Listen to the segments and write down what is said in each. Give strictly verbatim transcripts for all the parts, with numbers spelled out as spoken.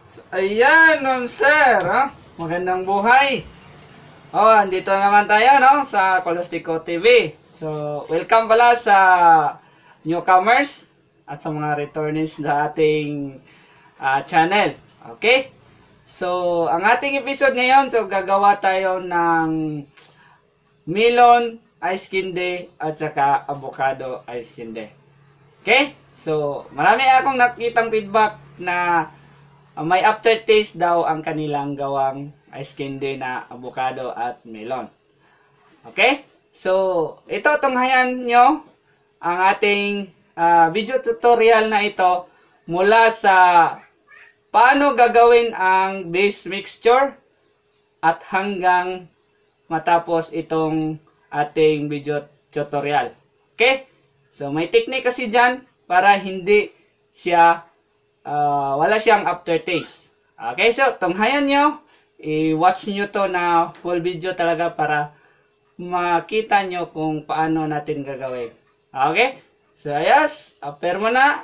So, ayan, ma'am sir, ah. Magandang buhay. Oh, andito naman tayo, no, sa Colastico T V. So, welcome pala sa newcomers at sa mga returnees sa ating ah, channel. Okay? So, ang ating episode ngayon, so gagawa tayo ng melon ice candy at saka avocado ice candy. Okay? So, marami akong nakitang feedback na uh, may aftertaste daw ang kanilang gawang ice candy na avocado at melon. Okay? So, ito, tunghayan nyo ang ating uh, video tutorial na ito mula sa paano gagawin ang base mixture at hanggang matapos itong ating video tutorial. Okay? So, may technique kasi dyan para hindi siya, uh, wala siyang aftertaste. Okay? So, tunghayan nyo. I-watch nyo to na full video talaga para makita nyo kung paano natin gagawin. Okay? So, yes. After mo na.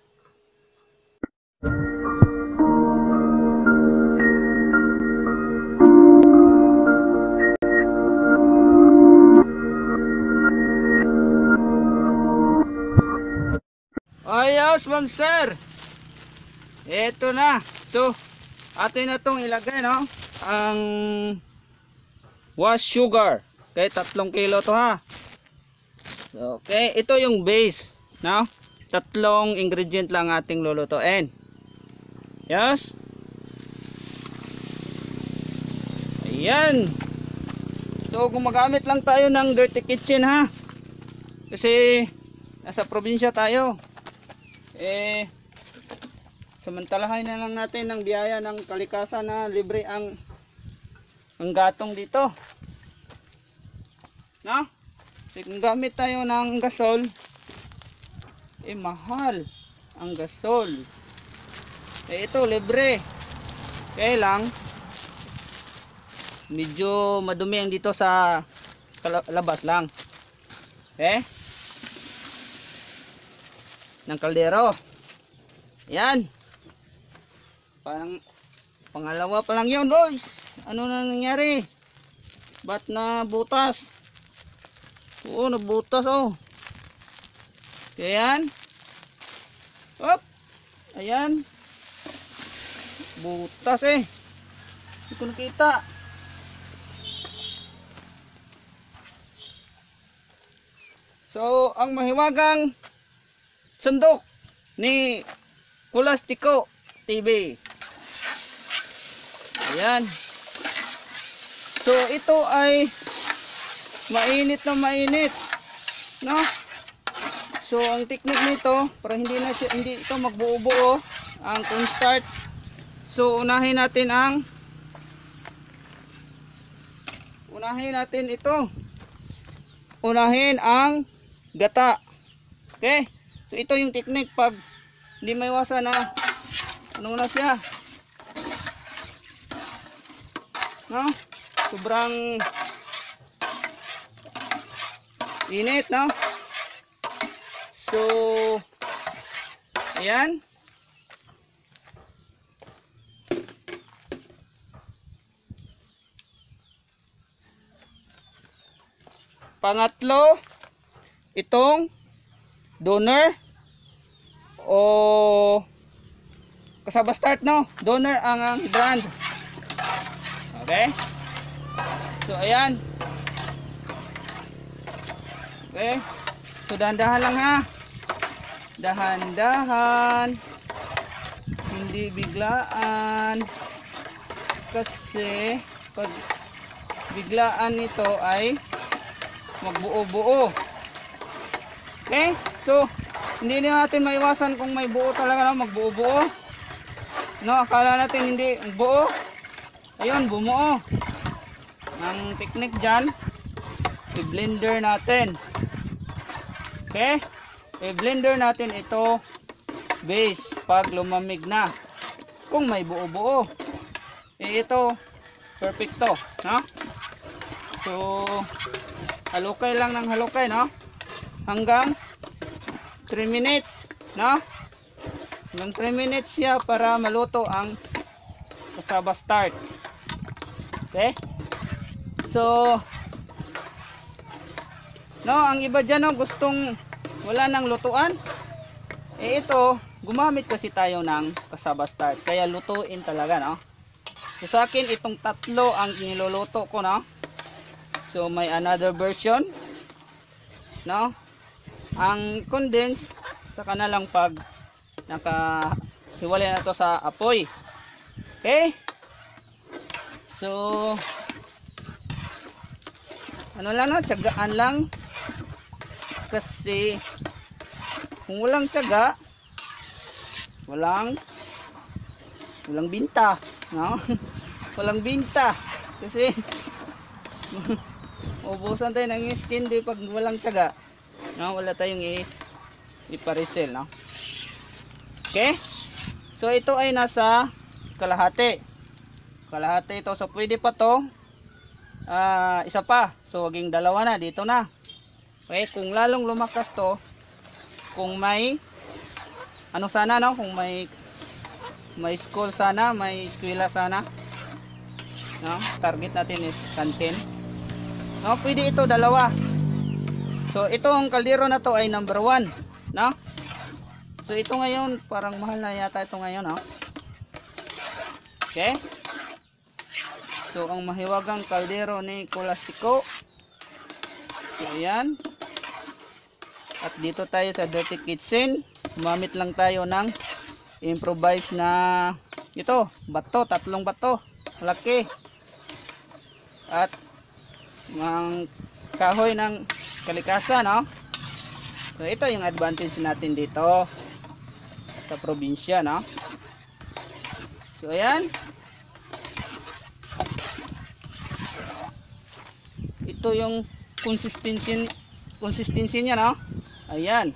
Ayos, ma'am sir. Ito na. So, atin na itong ilagay, no? Ang wash sugar. Okay, tatlong kilo to ha. So, okay, ito yung base, no? Tatlong ingredient lang ating lulutuin. Yes. Ayan. So, gumagamit lang tayo ng dirty kitchen ha. Kasi nasa probinsya tayo. Eh, samantalahin na lang natin ng biyaya ng kalikasan na libre ang ang gatong dito, no? Kasi kung gamit tayo ng gasol, eh mahal ang gasol. Eh ito libre, kaya lang medyo madumi ang dito sa labas lang, eh ng kaldero. Yan. Parang pangalawa pa lang yun, boys. Ano na nangyari? Ba't na butas? Oo, nabutas oh. Ayan. Hop. Ayan. Butas eh. Hindi ko nakita. So, ang mahiwagang sandok ni Colastico T V. Ayan. So ito ay mainit na mainit, no? So ang technique nito para hindi na siya, hindi ito magbuo-buo ang cornstarch. So unahin natin ang unahin natin ito. Unahin ang gata. Okay? So ito yung technique pag hindi maiwasan na ano na siya, no? Sobrang init, no? So ayan. Pangatlo, itong donor o kasaba start, no? Donor ang, ang brand. Okay? So ayan. Okay? So dahan-dahan lang ha. Dahan-dahan. Hindi biglaan. Kasi pag biglaan nito ay magbuo-buo. Okay? So hindi natin maiwasan kung may buo talaga na magbuo-buo. No, akala natin hindi buo. Ayun, bumuo. Ang technique dyan, i-blender natin. Okay? I-blender natin ito base pag lumamig na. Kung may buo-buo. Eh ito, perfecto. No? So, halukay lang ng halukay, no? Hanggang three minutes, no? Hanggang three minutes siya para maluto ang kasaba start. Okay? So, no, ang iba dyan no, gustong wala nang lutuan. Eh ito, gumamit kasi tayo ng kasaba start. Kaya lutuin talaga, no? So sa akin, itong tatlo ang niluluto ko, no? So may another version, no? Ang condense, saka na lang pag nakahiwalay na to sa apoy. Okay? So, ano lang, no? Tiyagaan lang. Kasi, kung walang tiyaga, walang walang binta, no? Walang binta kasi ubusan tayo ng skin di pag walang tiyaga, no? Wala tayong i iparesell, no? Okay, so ito ay nasa kalahati kalahati ito, so pwede pa to uh, isa pa, so waging dalawa na, dito na. Okay, kung lalong lumakas to, kung may ano sana, no, kung may may school sana, may eskwela sana, no, target natin is kantin, no, pwede ito dalawa. So itong kaldero na to ay number one, no. So ito ngayon parang mahal na yata ito ngayon, no. Okay, so ang mahiwagang kaldero ni Colastico, so ayan. At dito tayo sa Dirty Kitchen, gumamit lang tayo ng improvise na ito, bato, tatlong bato, malaki. At ang kahoy ng kalikasan, no? So ito yung advantage natin dito sa probinsya, no? So ayan. Ito yung consistency consistency niya, no? Ayan.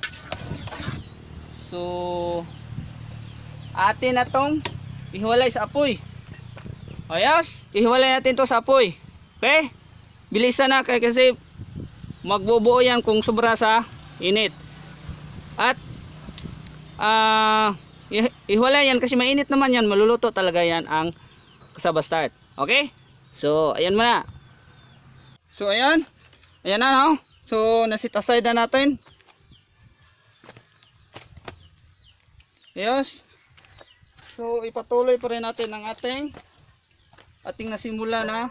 So atin na tong ihiwalay sa apoy. Ayos, ihiwalay natin to sa apoy. Okay? Bilisan na kasi magbubuo yan kung sobra sa init. At uh, ihiwalay yan kasi mainit naman yan, maluluto talaga yan ang kasaba start. Okay? So ayan muna. So ayan. Ayan na, no? So nasit aside na natin. Yes. So ipatuloy pa rin natin ang ating ating nasimula na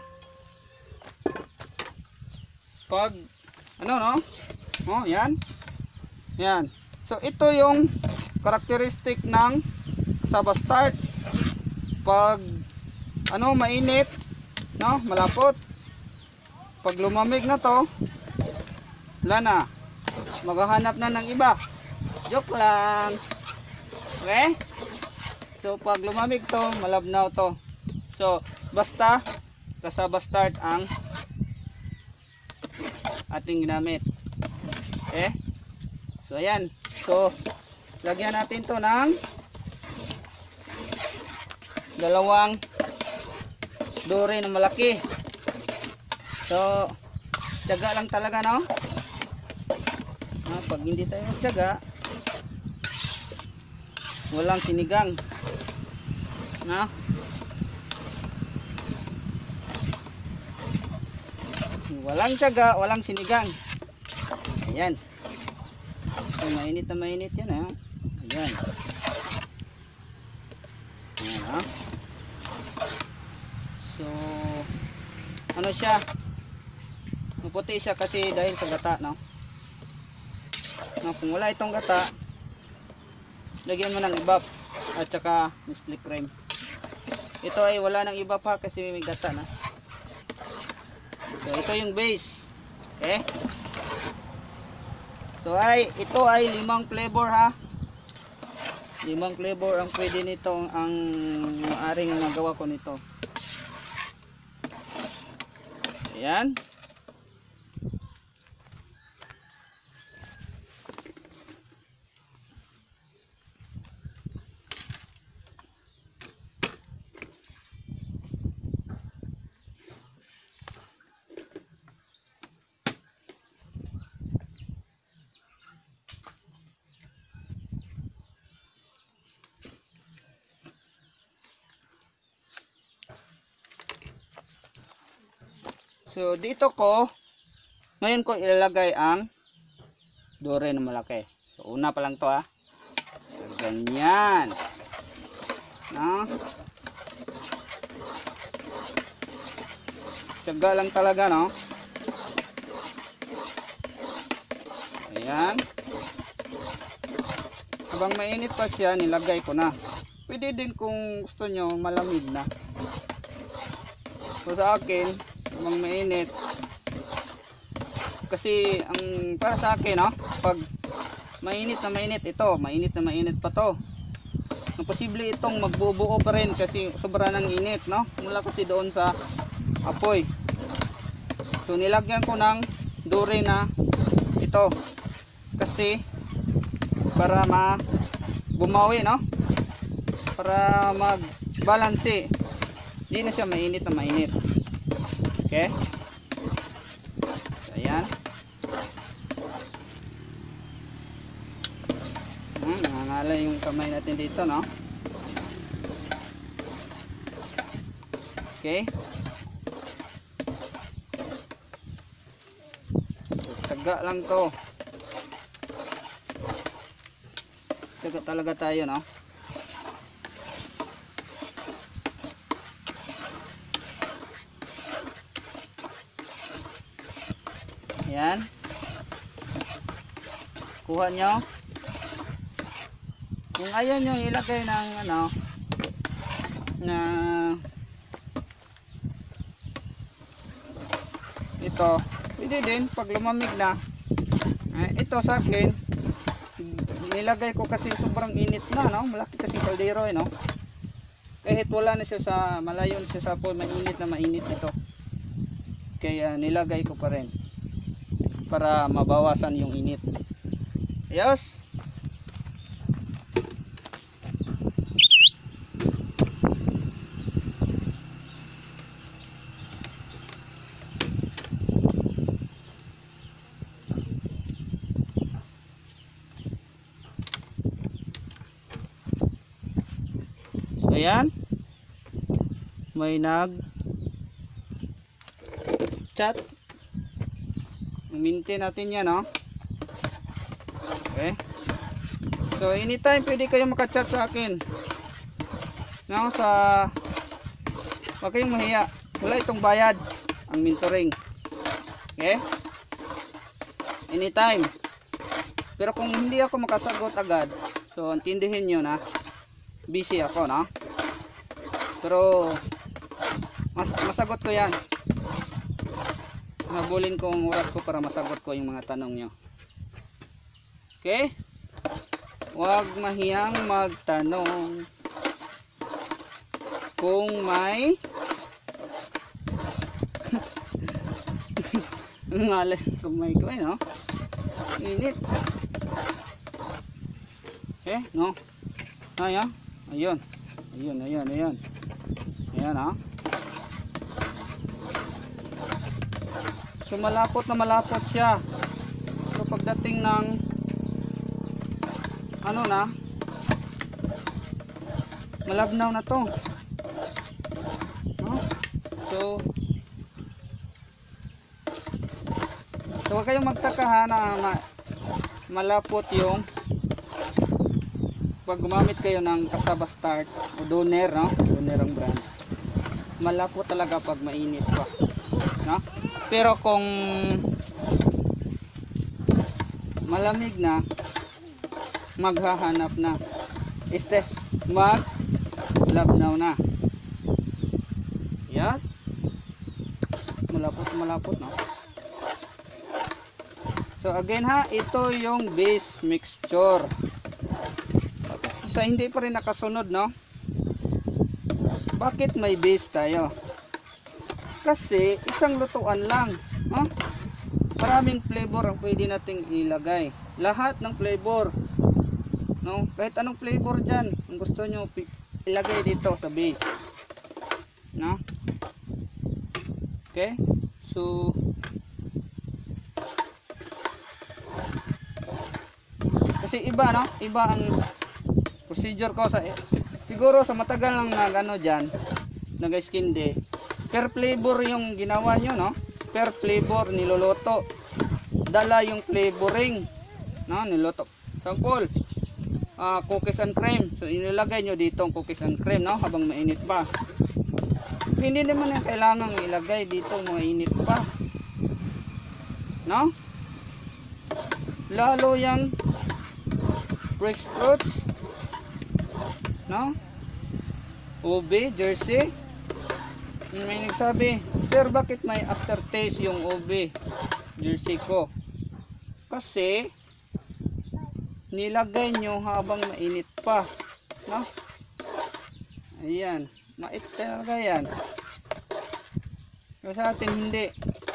pag ano, no? Oh, yan. Yan. So ito yung characteristic ng kasaba start. Pag ano, mainit, no? Malapot. Pag lumamig na to, wala na. Maghahanap na ng iba. Joke lang. Okay? So pag lumamig to, malabnaw to. So basta kasaba start ang ating ginamit. Okay? So ayan. So lagyan natin to ng dalawang duri na malaki. So tiyaga lang talaga, no? Ah, pag hindi tayo tiyaga, walang sinigang, no? Walang tiyaga, walang sinigang. Ayan. So, mainit na mainit yan, ha? Ayan. Ayan, ha? So ano siya, maputi siya kasi dahil sa gata, no? No, kung wala itong gata, lagyan mo ng ibap at saka Nestle cream. Ito ay wala nang ibap pa kasi may gata na. So ito yung base. Okay? So ay ito ay limang flavor, ha. Limang flavor ang pwede nito, ang maaring magawa ko nito. Ayan. So dito ko ngayon ko ilalagay ang dore na malaki. So una pa lang to ha. So ganyan. No? Tiyaga lang talaga, no? Ayan. Habang mainit pa siya, nilagay ko na. Pwede din kung gusto nyo malamig na. So sa akin, habang mainit, kasi ang para sa akin, no? Pag mainit na mainit ito, mainit na mainit pa to. Ang posible itong magbubuo pa rin kasi sobra ng init, no? Mula kasi doon sa apoy. So nilagyan ko ng dore na ito kasi para ma bumawi, no? Para mag-balance. Hindi na siya mainit na mainit. Okay? So, ayan. Hmm, nangangalay yung kamay natin dito, no? Okay? Tsaga lang to. Tsaga talaga tayo, no? Ayan. Kuha nyo. Kung ayaw nyo ilagay ng ano na ito, pwede din pag lumamig na. Eh, ito sa akin nilagay ko kasi sobrang init na, no? Malaki kasi kaldero, eh, no? Kahit wala na siya sa malayo na siya sa apoy, mainit na mainit ito. Kaya nilagay ko pa rin para mabawasan yung init. Ayos. So ayan, may nag chat. Maintain natin yan, no? Okay. So anytime pwede kayo makachat sa akin, no? Sa wag kayong mahiya, wala itong bayad ang mentoring. Okay, anytime. Pero kung hindi ako makasagot agad, so intindihin nyo na busy ako, no? Pero mas masagot ko yan. Habulin ko ang oras ko para masagot ko yung mga tanong nyo. Okay? Huwag mahiyang magtanong kung may ngalay kung may ko, eh, no? Init. Okay, no? Ayan. Ayun. Ayun, ayun, ayun. Ayan, ha? So malapot na malapot siya. So pagdating ng ano na, malabnaw na to, no? So so huwag kayong magtaka, ha, na ma malapot yung pag gumamit kayo ng Kasaba Start o Doner, no? Doner ang brand. Malapot talaga pag mainit pa, no? Pero kung malamig na, maghahanap na. Este, maglabnaw na. Yes? Malapot, malapot, no? So again, ha, ito yung base mixture. Sa hindi pa rin nakasunod, no? Bakit may base tayo? Kasi isang lutuan lang, no? Maraming flavor ang pwede nating ilagay. Lahat ng flavor, no? Kahit anong flavor dyan, kung gusto nyo ilagay dito sa base, no? Okay? So kasi iba, no? Iba ang procedure ko sa, siguro sa matagal lang na ano dyan, nag-skin day, per flavor yung ginawa nyo, no? per flavor niluluto. Dala yung flavoring, no, niluto. Sample, uh, cookies and cream. So inilagay nyo dito ang cookies and cream, no, habang mainit pa. Hindi naman yung kailangan ilagay dito mga init pa, no. Lalo yung fresh fruits, no, ube, jersey. May nagsabi, sir, bakit may aftertaste yung ube jersey ko? Kasi nilagay nyo habang mainit pa, no? Ayan, mait talaga yan. Pero sa atin hindi,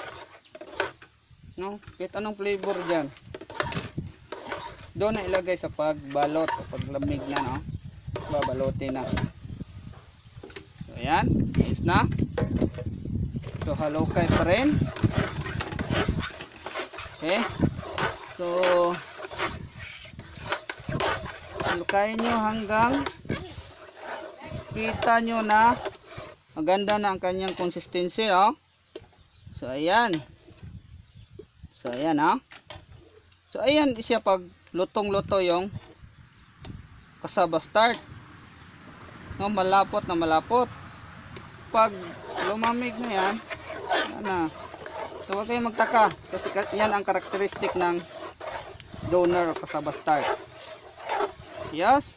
no? Kahit anong flavor dyan, doon na ilagay sa pagbalot o paglamig na, no? Babalotin na. So ayan, is na. So halukay pa rin. Okay, so halukayin nyo hanggang kita nyo na maganda na ang kanyang consistency, no? So ayan, so ayan, ha? So ayan siya pag lutong luto yung cassava start, no? Malapot na malapot. Pag lumamig na yan, yan na. So huwag kayong magtaka kasi yan ang karakteristik ng donor o cassava start. Yes.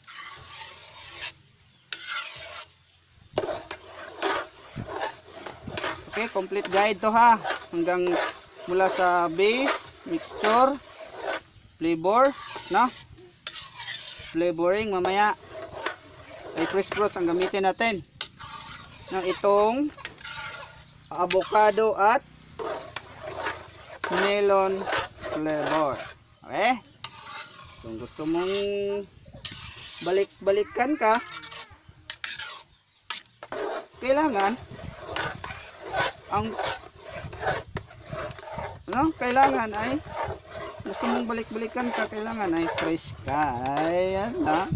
Okay, complete guide to, ha, hanggang mula sa base, mixture, flavor, no? Flavoring mamaya ay fresh fruits ang gamitin natin ng itong avocado at melon flavor. Okay? Kung gusto mong balik-balikan ka, kailangan ang ano, kailangan ay gusto mong balik-balikan ka, kailangan ay fresh ka. Ayan na.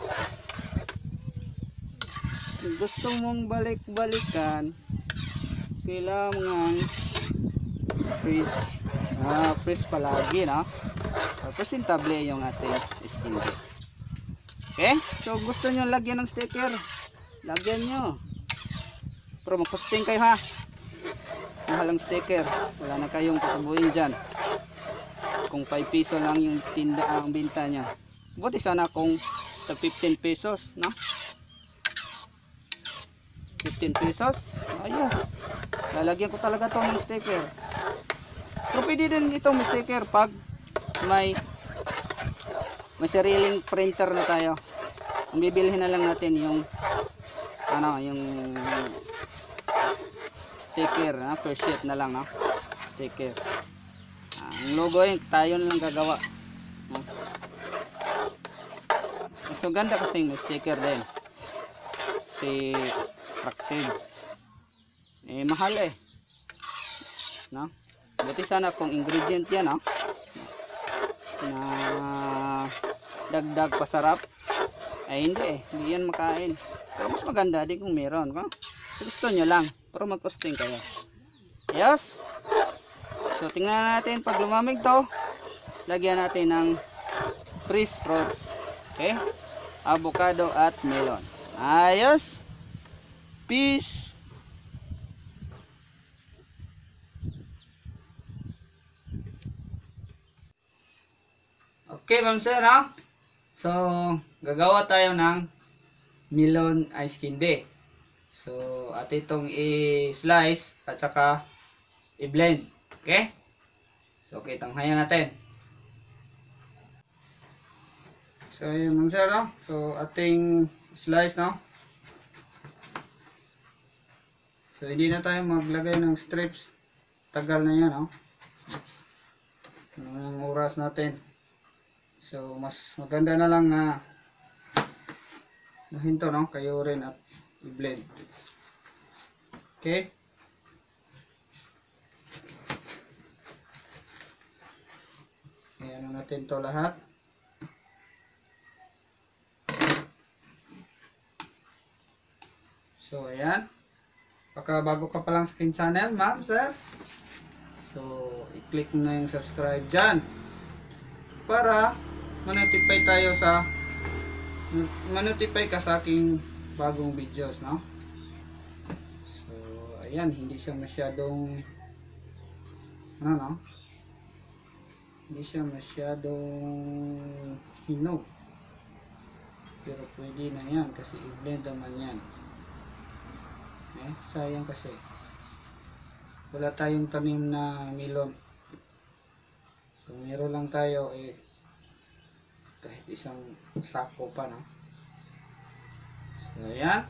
Gusto mong balik-balikan, kailangan fresh. Ah, fresh palagi, no? Presentable yung ating skin. Okay? So gusto nyo lagyan ng sticker, lagyan nyo. Pero mag-posting kayo, ha. Mahal ang sticker. Wala na kayong katabuin dyan. Kung five peso lang yung tinda ang binta niya. Buti sana kung fifteen pesos, no? fifteen pesos. Ayos. Lalagyan ko talaga to ng sticker. Pero pwede din itong sticker pag may may sariling printer na tayo. Ang bibilhin na lang natin yung ano, yung sticker, na per sheet na lang, no? Sticker. Ah, ang logo yun, tayo na lang gagawa, no? So ganda kasi yung sticker din. Si Tractive. Eh mahal eh, no? Buti sana kung ingredient yan, no? Na dagdag pasarap. Ay hindi eh, hindi yan makain. Pero mas maganda din kung meron, no? Gusto nyo lang, pero mag-posting kayo. Yes. So tingnan natin pag lumamig to, lagyan natin ng fresh fruits. Okay? Avocado at melon. Ayos. Peace. Okay, ma'am sir, ha? So gagawa tayo ng melon ice candy. So at itong i-slice at saka i-blend. Okay? So okay, tanghayan natin. So yun, ma'am sir, no? So ating slice, no? So hindi na tayo maglagay ng strips. Tagal na yan, no? Ano ang oras natin. So mas maganda na lang na nahinto, no? Kayo rin at i-blend. Okay? Ayan natin to lahat. So ayan. baka bago ka pa lang sa aking channel, ma'am, sir. So, i-click mo na yung subscribe dyan para ma-notify tayo sa ma-notify ka sa aking bagong videos, no? So, ayan, hindi siya masyadong ano, no? Hindi siya masyadong hinog. Pero pwede na yan kasi i-blend naman yan. Eh, sayang kasi. Wala tayong tanim na melon. Kung meron lang tayo, eh, kahit isang sako pa, no? So, ayan.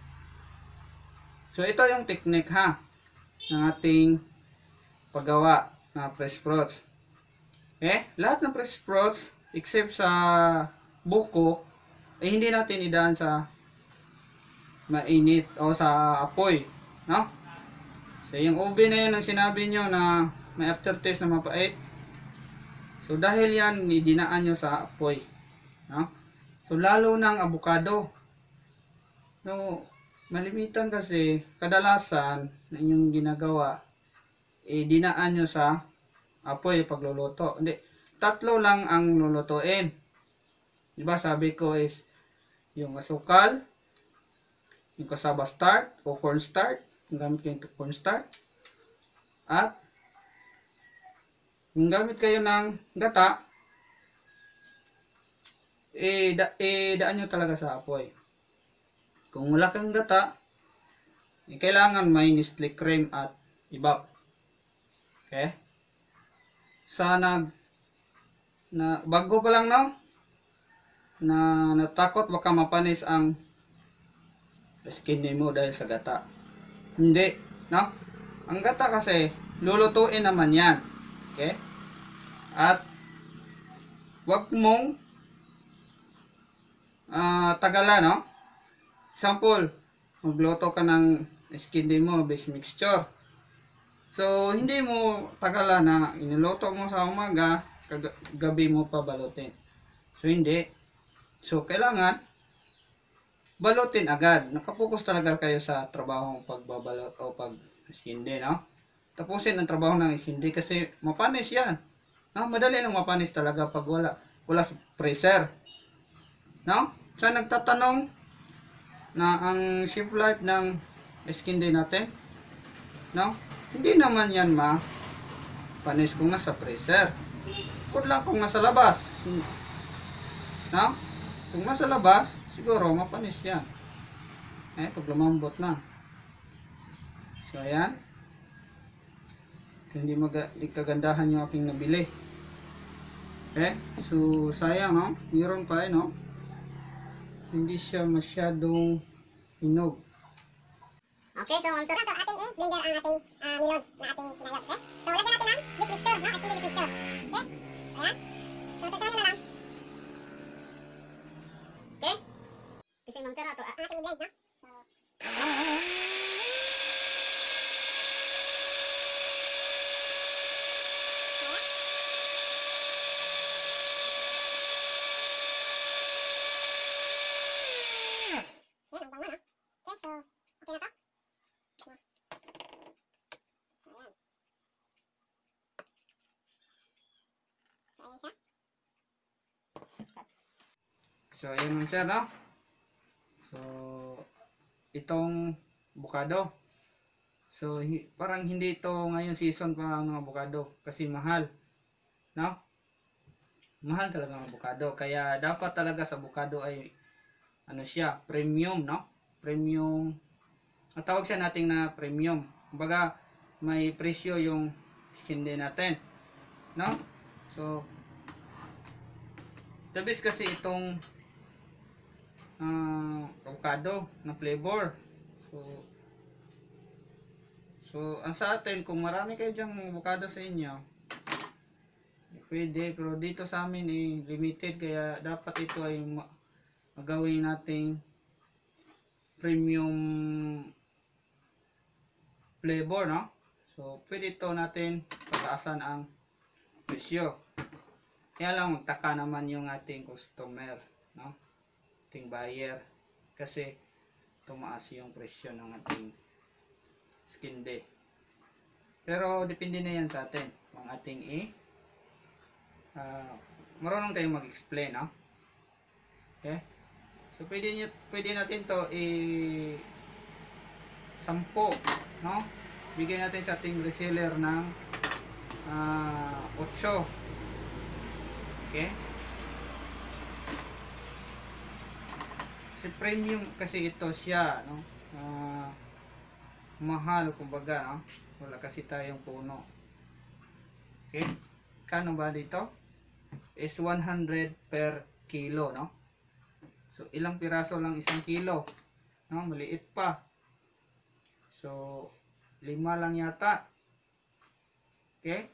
So, ito yung technique, ha, ng ating paggawa na fresh fruits. Eh, lahat ng fresh fruits, except sa buko, eh, hindi natin idaan sa mainit o sa apoy, no? So, yung ube na yun ang sinabi nyo na may aftertaste na mapait. So, dahil yan, dinaan nyo sa apoy, no? So, lalo ng avocado. No, malimitan kasi, kadalasan na inyong ginagawa, eh, dinaan nyo sa apoy pagluluto. Hindi, tatlo lang ang lulutuin. Diba, sabi ko is, yung asukal, yung cassava starch o corn starch, yung gamit kayo ng corn starch, at yung gamit kayo ng gata, eh, da, eh daan nyo talaga sa apoy. Kung wala kang gata, eh, kailangan may Nestle cream at ibap. Okay? Sana na bago pa lang, no, na natakot baka mapanis ang skin mo dahil sa gata. Hindi, no? Ang gata kasi lulutuin naman yan. Okay? At wag mong uh, tagalan, no? Example, magluto ka ng skin mo base mixture. So, hindi mo tagalan na iniluto mo sa umaga, gabi mo pa balutin. So, hindi. So, kailangan balutin agad. Nakapokus talaga kayo sa trabaho pagbabalot o pag-skindi, no? Tapusin ang trabaho ng skindi kasi mapanis yan. No? Madali lang mapanis talaga pag wala. Wala sa freezer. No? Sa nagtatanong na ang shelf life ng skindi natin, no? Hindi naman yan ma panis kung nasa freezer. Kung lang kung nasa labas. No? Kung nasa labas, siguro mapanis yan. Eh, pag lumambot na. So, ayan. Hindi, maga, hindi kagandahan yung aking nabili. Okay? So, sayang, no? Meron pa, eh, no? Hindi siya masyadong hinog. Okay, so um, so sa ating i-blender ang ating uh, melon na ating kinayot. Okay? So, lagyan natin ng this mixture, no? Ating this mixture. Okay? So, ayan. So, tatsahin na lang. Okay? Kasi ma'am sir, ito, ang ating i-blend, no? So, ayan, ang bango, no? Okay, so, okay na to? So, ayan man sir, no? So, itong avocado. So, hi, parang hindi ito ngayon season pa ng avocado kasi mahal. No? Mahal talaga ang avocado. Kaya dapat talaga sa avocado ay ano siya, premium, no? Premium. Ang tawag siya natin na premium. Kumbaga, may presyo yung skin din natin. No? So, the best kasi itong uh, avocado na flavor. So, so ang sa atin, kung marami kayo dyang avocado sa inyo, pwede, pero dito sa amin eh, limited, kaya dapat ito ay magawin nating premium flavor, no? So, pwede ito natin pataasan ang presyo. Kaya lang magtaka naman yung ating customer, no? Ating buyer, kasi tumaas yung presyo ng ating skin day. Pero depende na yan sa atin. Ang ating i uh, marunong tayong mag-explain, no? Okay? So pwede, nyo, pwede natin to i sampo, no? Bigyan natin sa ating reseller ng uh, otso. Okay? Kasi premium kasi ito siya, no? Uh, mahal kumbaga, no? Wala kasi tayong puno. Okay? Kano ba dito? Is one hundred per kilo, no? So ilang piraso lang isang kilo, no? Maliit pa. So lima lang yata. Okay?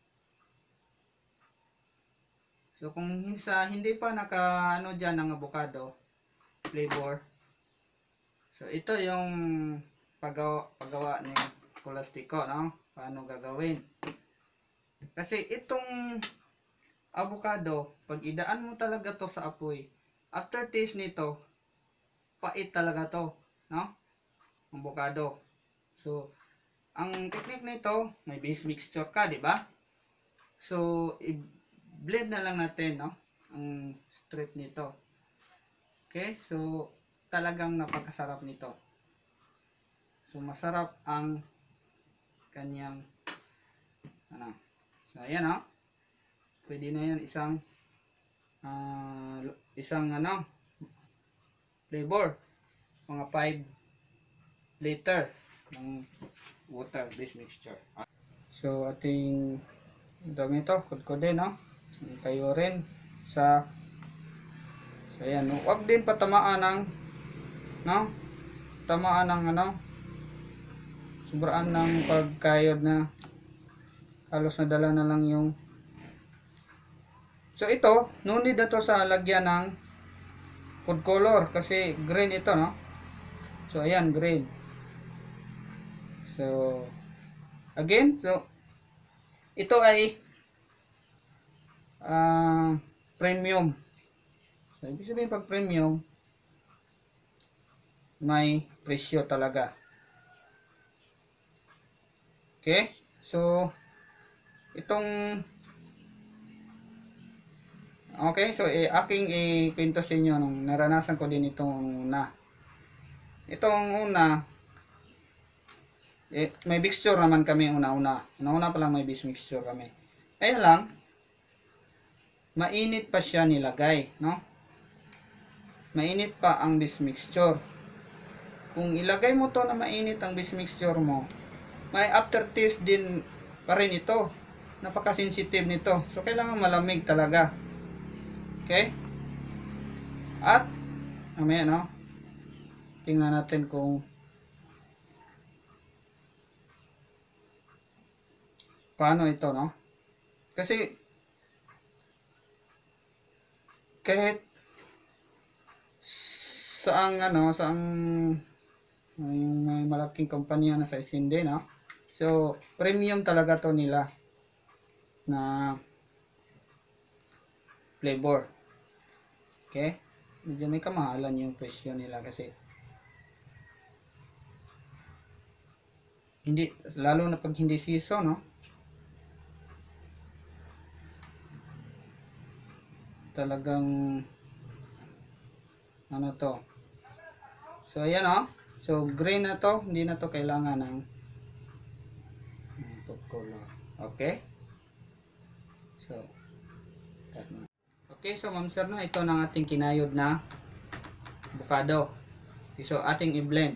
So kung sa hindi pa naka ano diyan ng avocado flavor. So ito yung paggawa, paggawa ni Colastico, no? Paano gagawin? Kasi itong avocado, pag idaan mo talaga to sa apoy, after taste nito, pait talaga to, no? Avocado. So ang technique nito, may base mixture ka, di ba? So i-blend na lang natin, no? Ang strip nito. Okay? So talagang napakasarap nito. So masarap ang kanyang ano. So ayan, oh. Pwede na yan isang uh, isang ano flavor, mga five liter ng water based mixture. So ating dami ito, kudkude, no? Kayo rin sa so ayan, huwag din patamaan ng no? Tamaan ng ano sobraan ng pagkayod na halos nadala na lang yung so ito, no need na to sa lagyan ng food color kasi green ito, no? So ayan, green. So again, so ito ay uh, premium. So ibig sabihin pag premium may presyo talaga. Okay? So itong okay, so eh, aking ikwento sa inyo nung naranasan ko din itong una. Itong una, eh, may mixture naman kami una-una. Una-una pa lang may bis mixture kami. Kaya lang, mainit pa siya nilagay, no? Mainit pa ang bis mixture. Kung ilagay mo to na mainit ang bis mixture mo, may aftertaste din pa rin ito. Napaka-sensitive nito. So, kailangan malamig talaga. Okay? At, mamaya, no? Tingnan natin kung paano ito, no? Kasi, kahit saang, ano, saang yung may malaking kumpanya na sa Iskinde, no? So, premium talaga to nila na flavor. Okay? Medyo may kamahalan yung presyo nila kasi hindi, lalo na pag hindi season, no? Talagang ano to. So ayan, oh. So green na to, hindi na to kailangan ng food color. Okay? So okay, so ma'am sir, na ito ng ating kinayod na avocado. Okay, so ating i-blend.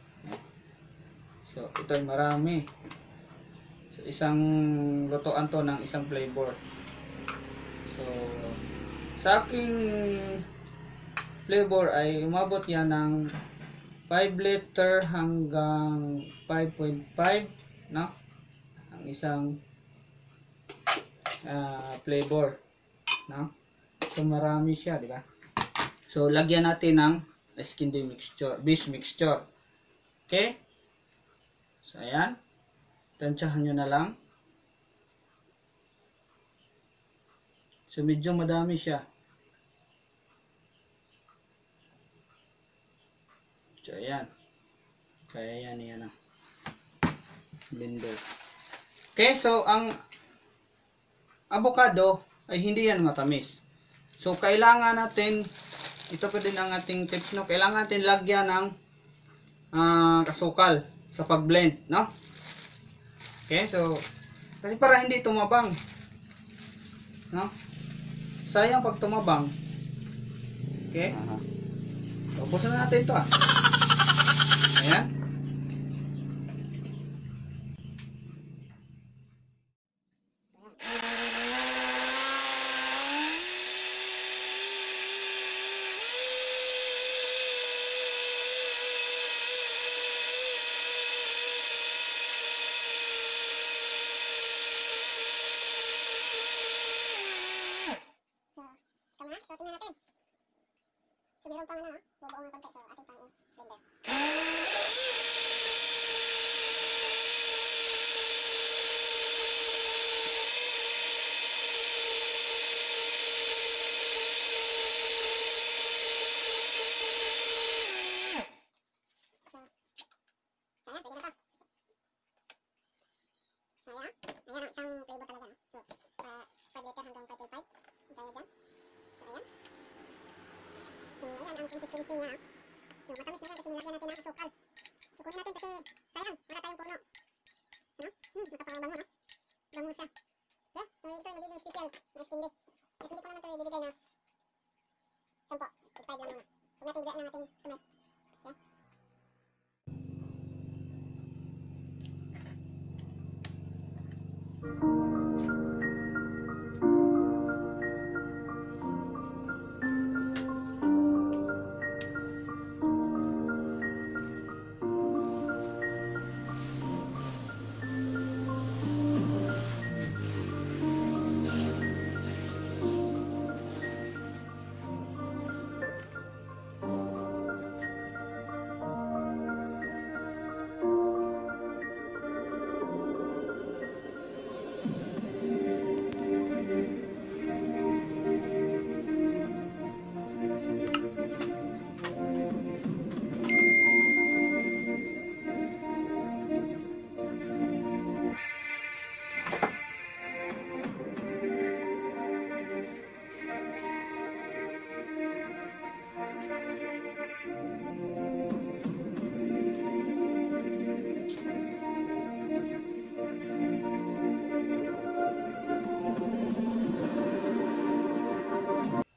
So ito ay marami. So isang lutuan to ng isang flavor. So sa aking flavor ay umabot yan ng five liter hanggang five point five, no? Ang isang uh, flavor, no? So marami siya, di ba? So lagyan natin ng Iskinde mixture, beef mixture. Okay? So ayan. Tansyahan nyo na lang. So medyo madami siya. So ayan. Kaya yan, yan. blender. Okay, so ang avocado ay hindi yan matamis. So kailangan natin, ito pa din ang ating tips, no? Kailangan natin lagyan ng uh, kasukal sa pag-blend, no? Okay, so kasi para hindi tumabang, no? Sayang pag tumabang. Okay? Aha. Ubusin na natin ito, ah. Ayan. So, ito na. So, tingnan natin. So, meron pang ano, no? Bubuo ng konti. So, ating pang i-blender. So, ayan, pwede na to. So, ayan. Ayan ang isang flavor talaga, no? So, uh, five liter hanggang five point five. Tayo dyan. So, ayan. So, ayan ang consistency niya, no? So, matamis na yan kasi nilagyan natin ng asukal. So, kunin natin kasi sayang, wala tayong puno. Ano? Hmm, nakapangabango, no? Bango siya. Okay? So, ito yung magiging special na stindi. At hindi ko naman ito ibibigay na sampo. Expired lang muna. Huwag natin bigyan ng ating customer. Okay? Ayan.